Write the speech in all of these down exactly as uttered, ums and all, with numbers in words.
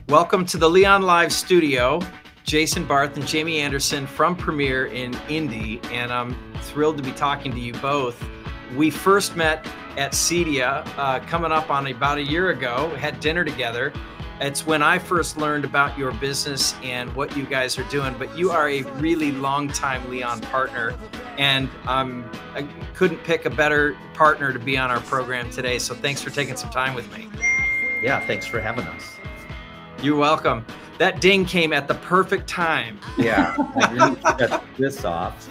Welcome to the Leon Live studio. Jason Barth and Jamie Anderson from Premier in Indy, and I'm thrilled to be talking to you both. We first met at CEDIA uh, coming up on about a year ago. We had dinner together. It's when I first learned about your business and what you guys are doing, but you are a really long-time Leon partner, and um, I couldn't pick a better partner to be on our program today, so thanks for taking some time with me. Yeah, thanks for having us. You're welcome. That ding came at the perfect time. Yeah, I really got this off.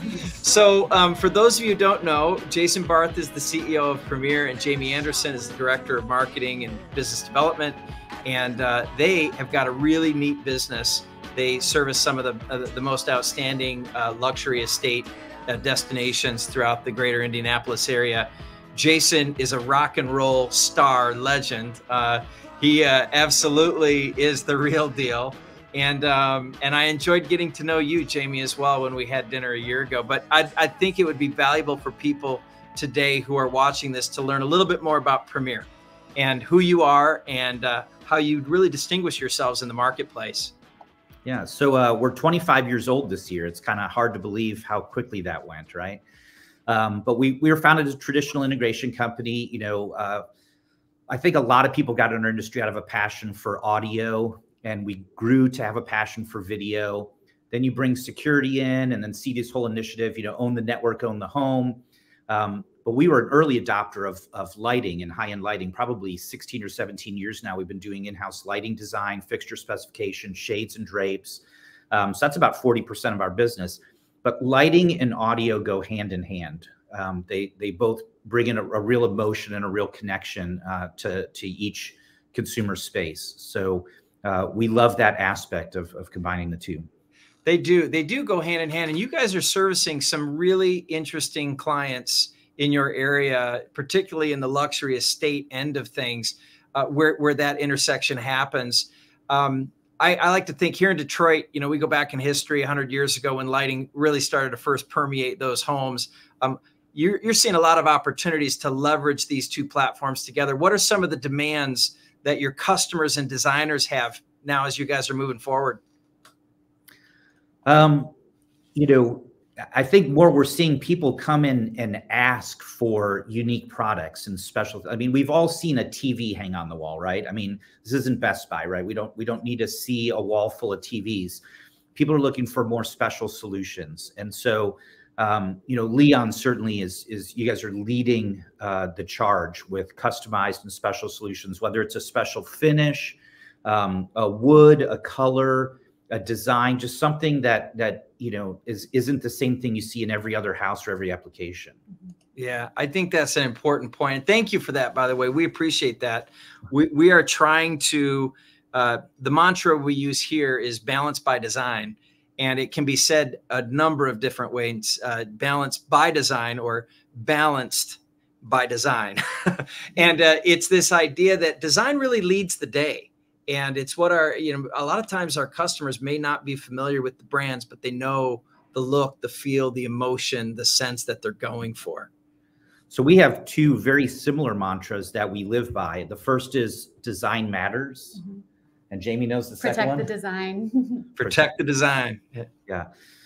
So um, for those of you who don't know, Jason Barth is the C E O of Premier, and Jamie Anderson is the Director of Marketing and Business Development. And uh, they have got a really neat business. They service some of the, uh, the most outstanding uh, luxury estate uh, destinations throughout the greater Indianapolis area. Jason is a rock and roll star legend. Uh, he uh, absolutely is the real deal. And um, and I enjoyed getting to know you, Jamie, as well when we had dinner a year ago. But I, I think it would be valuable for people today who are watching this to learn a little bit more about Premier and who you are and uh, how you really distinguish yourselves in the marketplace. Yeah, so uh, we're twenty-five years old this year. It's kind of hard to believe how quickly that went, right? Um, but we we were founded as a traditional integration company. You know, uh, I think a lot of people got in our industry out of a passion for audio, and we grew to have a passion for video. Then you bring security in and then see this whole initiative, you know, own the network, own the home. Um, but we were an early adopter of, of lighting and high-end lighting, probably sixteen or seventeen years now. We've been doing in-house lighting design, fixture specification, shades and drapes. Um, so that's about forty percent of our business. But lighting and audio go hand in hand. Um, they, they both bring in a, a real emotion and a real connection uh, to, to each consumer space. So Uh, we love that aspect of, of combining the two. They do. They do go hand in hand. And you guys are servicing some really interesting clients in your area, particularly in the luxury estate end of things, uh, where, where that intersection happens. Um, I, I like to think here in Detroit, you know, we go back in history a hundred years ago when lighting really started to first permeate those homes. Um, you're, you're seeing a lot of opportunities to leverage these two platforms together. What are some of the demands that your customers and designers have now as you guys are moving forward? Um, you know, I think more we're seeing people come in and ask for unique products and special. I mean, we've all seen a T V hang on the wall, right? I mean, this isn't Best Buy, right? We don't we don't need to see a wall full of T Vs. People are looking for more special solutions, and so. Um, you know, Leon certainly is, is you guys are leading uh, the charge with customized and special solutions, whether it's a special finish, um, a wood, a color, a design, just something that, that, you know, is, isn't the same thing you see in every other house or every application. Yeah, I think that's an important point. And thank you for that, by the way. We appreciate that. We, we are trying to, uh, the mantra we use here is balance by design. And it can be said a number of different ways, uh, balanced by design or balanced by design. And uh, it's this idea that design really leads the day. And it's what our, you know, a lot of times our customers may not be familiar with the brands, but they know the look, the feel, the emotion, the sense that they're going for. So we have two very similar mantras that we live by. The first is design matters. Mm-hmm. And Jamie knows the Protect second one. the design. Protect the design. Yeah.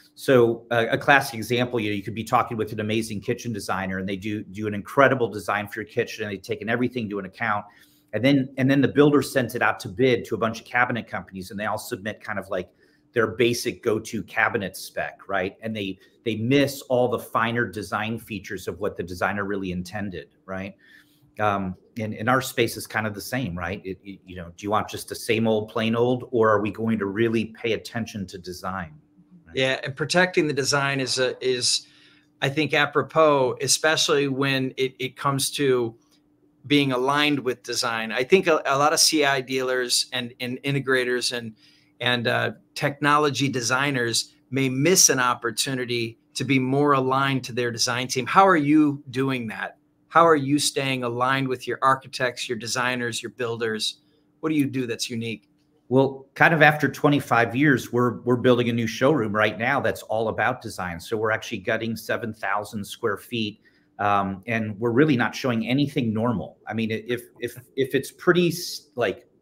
So uh, a classic example, you know, you could be talking with an amazing kitchen designer and they do do an incredible design for your kitchen and they've taken everything to an account. And then and then the builder sends it out to bid to a bunch of cabinet companies and they all submit kind of like their basic go-to cabinet spec, right? And they they miss all the finer design features of what the designer really intended, right? Um, and, and our space is kind of the same, right? It, it, you know, do you want just the same old, plain old, or are we going to really pay attention to design? Right? Yeah, and protecting the design is a, is, I think, apropos, especially when it, it comes to being aligned with design. I think a, a lot of C I dealers and, and integrators and and uh, technology designers may miss an opportunity to be more aligned to their design team. How are you doing that? How are you staying aligned with your architects, your designers, your builders? What do you do that's unique? Well, kind of after twenty-five years, we're we're building a new showroom right now that's all about design. So we're actually gutting seven thousand square feet, um, and we're really not showing anything normal. I mean, if if if it's pretty like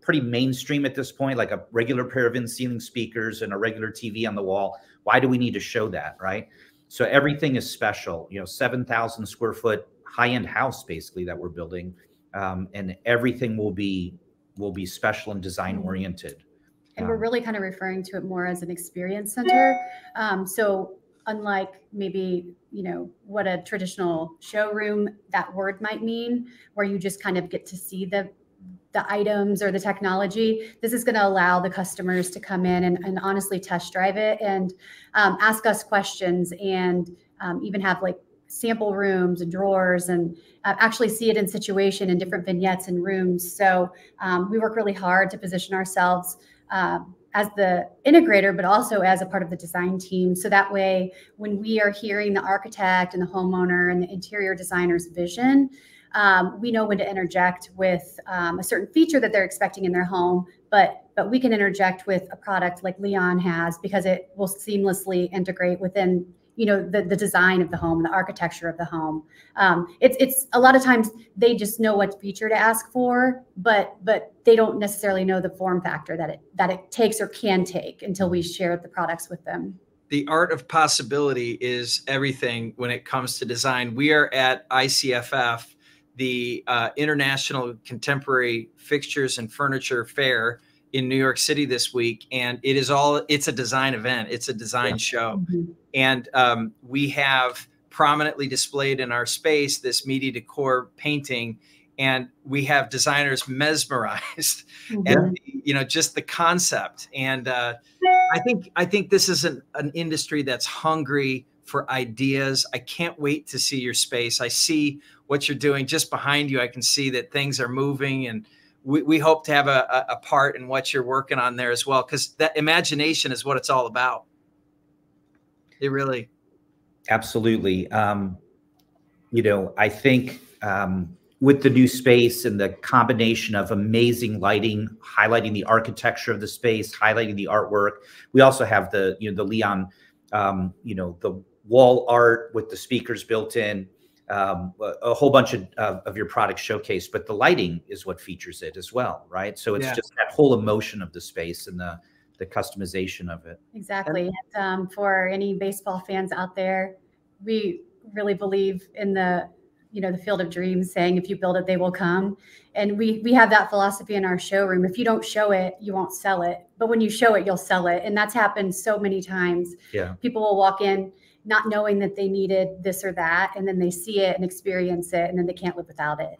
pretty mainstream at this point, like a regular pair of in-ceiling speakers and a regular T V on the wall. Why do we need to show that, right? So everything is special, you know, seven thousand square foot high-end house basically that we're building. Um, and everything will be, will be special and design oriented. And we're really kind of referring to it more as an experience center. Um, so unlike maybe, you know, what a traditional showroom, that word might mean, where you just kind of get to see the the items or the technology, this is going to allow the customers to come in and, and honestly test drive it and um, ask us questions and um, even have like sample rooms and drawers and uh, actually see it in situation in different vignettes and rooms. So um, we work really hard to position ourselves um, as the integrator, but also as a part of the design team. So that way, when we are hearing the architect and the homeowner and the interior designer's vision, um, we know when to interject with um, a certain feature that they're expecting in their home, but but we can interject with a product like Leon has because it will seamlessly integrate within, you know, the, the design of the home, the architecture of the home. Um, it's it's a lot of times they just know what feature to ask for, but but they don't necessarily know the form factor that it that it takes or can take until we share the products with them. The art of possibility is everything when it comes to design. We are at I C F F, the uh, International Contemporary Fixtures and Furniture Fair in New York City this week. And it is all, it's a design event. It's a design yeah. show. Mm-hmm. And um, we have prominently displayed in our space this media decor painting, and we have designers mesmerized mm-hmm. and, you know, just the concept. And uh, I think, I think this is an, an industry that's hungry for ideas. I can't wait to see your space. I see what you're doing just behind you. I can see that things are moving, and we, we hope to have a, a part in what you're working on there as well, because that imagination is what it's all about. It really. Absolutely. Um, you know, I think um, with the new space and the combination of amazing lighting, highlighting the architecture of the space, highlighting the artwork. We also have the, you know, the Leon, um, you know, the wall art with the speakers built in, um, a, a whole bunch of, uh, of your products showcased, but the lighting is what features it as well, right? So it's yeah. just that whole emotion of the space and the, the customization of it. Exactly. And, um, for any baseball fans out there, we really believe in the, you know, the field of dreams, saying, if you build it, they will come. And we, we have that philosophy in our showroom. If you don't show it, you won't sell it. But when you show it, you'll sell it. And that's happened so many times. Yeah. People will walk in not knowing that they needed this or that, and then they see it and experience it, and then they can't live without it.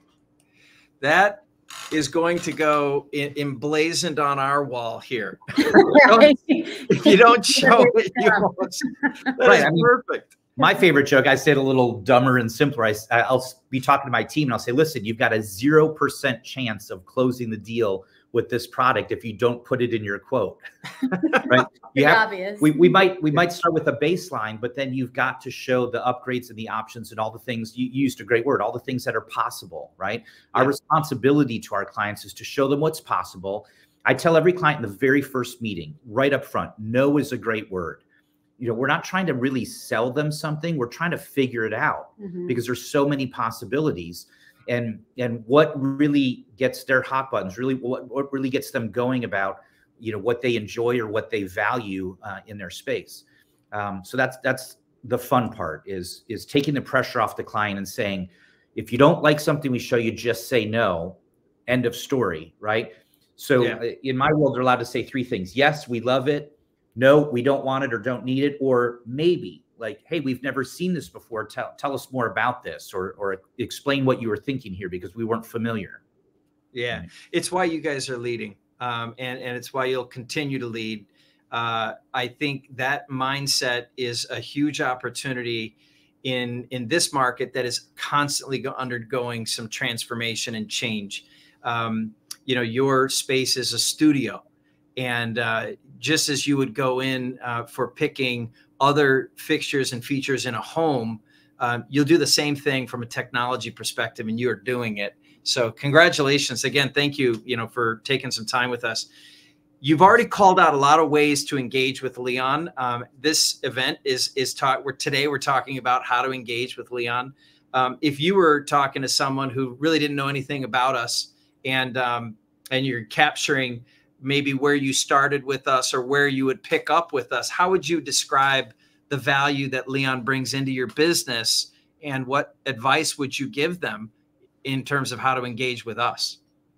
That is going to go in, emblazoned on our wall here. Right. If you don't show it, you won't. That right, is I mean, perfect. My favorite joke, I say it a little dumber and simpler. I, I'll be talking to my team and I'll say, listen, you've got a zero percent chance of closing the deal with this product if you don't put it in your quote. Right? You have, obvious. We, we might we might start with a baseline, but then you've got to show the upgrades and the options and all the things. You used a great word, all the things that are possible, right? Yeah. Our responsibility to our clients is to show them what's possible. I tell every client in the very first meeting, right up front, no is a great word. You know, we're not trying to really sell them something. We're trying to figure it out mm-hmm. because there's so many possibilities. And and what really gets their hot buttons, really what, what really gets them going about, you know, what they enjoy or what they value uh, in their space. Um, so that's that's the fun part, is is taking the pressure off the client and saying, if you don't like something we show you, just say no. End of story, right? So yeah. in my world, they're allowed to say three things. Yes, we love it. No, we don't want it or don't need it. Or maybe. Like, hey, we've never seen this before. Tell, tell us more about this, or, or explain what you were thinking here because we weren't familiar. Yeah, right. It's why you guys are leading, um, and, and it's why you'll continue to lead. Uh, I think that mindset is a huge opportunity in, in this market that is constantly go, undergoing some transformation and change. Um, you know, your space is a studio. And uh, just as you would go in uh, for picking other fixtures and features in a home, um, you'll do the same thing from a technology perspective, and you are doing it. So congratulations again. Thank you, you know, for taking some time with us. You've already called out a lot of ways to engage with Leon. Um, this event is is taught. We're today we're talking about how to engage with Leon. Um, if you were talking to someone who really didn't know anything about us, and um, and you're capturing maybe where you started with us or where you would pick up with us, how would you describe the value that Leon brings into your business, and what advice would you give them in terms of how to engage with us?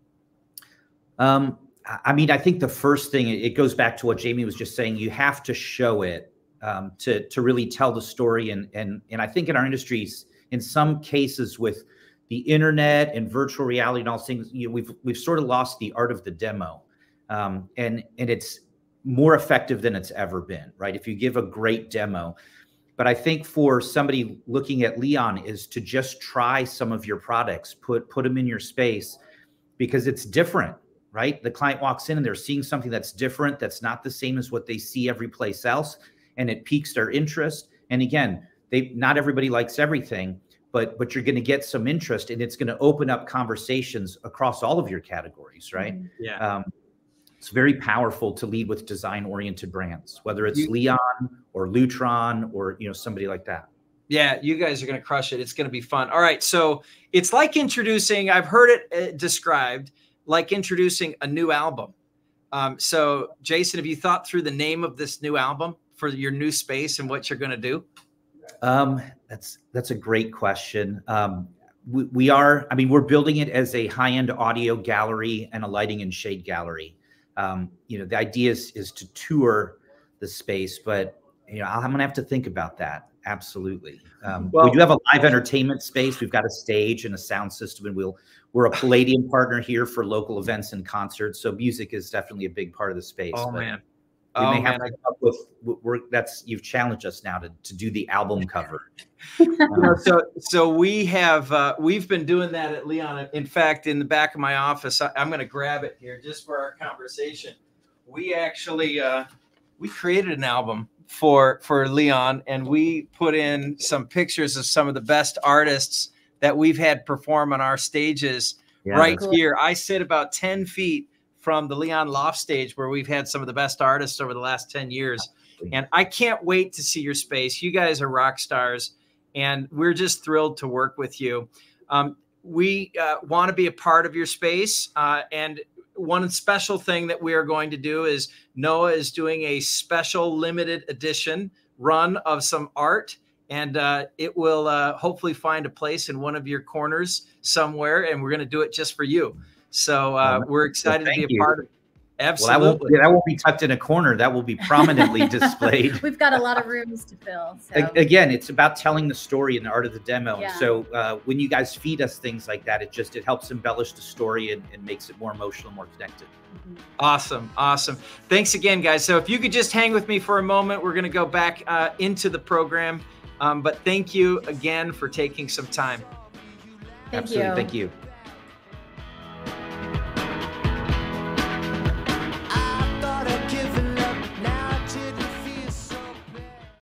Um, I mean, I think the first thing, it goes back to what Jamie was just saying. You have to show it um, to to really tell the story. And and and I think in our industries, in some cases with the internet and virtual reality and all these things, you know, we've we've sort of lost the art of the demo, um, and and it's more effective than it's ever been, right? If you give a great demo. But I think for somebody looking at Leon is to just try some of your products, put put them in your space, because it's different. Right? The client walks in and they're seeing something that's different, that's not the same as what they see every place else, and it piques their interest. And again, they not everybody likes everything, but but you're going to get some interest, and it's going to open up conversations across all of your categories, right? Yeah. Um, it's very powerful to lead with design-oriented brands, whether it's You, Leon or Lutron or you know somebody like that. Yeah, you guys are going to crush it. It's going to be fun. All right, so it's like introducing. I've heard it uh, described like introducing a new album. Um, so Jason, have you thought through the name of this new album for your new space and what you're going to do? Um, that's, that's a great question. Um, we, we are, I mean, we're building it as a high-end audio gallery and a lighting and shade gallery. Um, you know, the idea is, is to tour the space, but you know, I'm going to have to think about that. Absolutely. Um, Well, we do have a live entertainment space. We've got a stage and a sound system, and we'll, we're a Palladium partner here for local events and concerts. So music is definitely a big part of the space. oh but man. we Oh may have man. to I, come up with, we're, that's, you've challenged us now to, to do the album cover. you know, so so we have uh, we've been doing that at Leon. In fact, in the back of my office, I, I'm going to grab it here just for our conversation. We actually uh, we created an album for for Leon, and we put in some pictures of some of the best artists that we've had perform on our stages Yeah, right Cool. here. I sit about ten feet from the Leon Loft stage, where we've had some of the best artists over the last ten years. And I can't wait to see your space. You guys are rock stars, and we're just thrilled to work with you. Um, we uh, want to be a part of your space. Uh, and one special thing that we are going to do is Noah is doing a special limited edition run of some art, and uh, it will uh, hopefully find a place in one of your corners somewhere, and we're going to do it just for you. So uh, we're excited Well, to be thank a you. part of it. Well, Absolutely. that won't, that won't be tucked in a corner. That will be prominently displayed. We've got a lot of rooms to fill. So. A- Again, it's about telling the story and the art of the demo. Yeah. And so uh, when you guys feed us things like that, it just, it helps embellish the story and, and makes it more emotional, more connected. Mhm. Awesome. Awesome. Thanks again, guys. So if you could just hang with me for a moment, we're going to go back uh, into the program. Um, but thank you again for taking some time. Thank Absolutely. you. Thank you.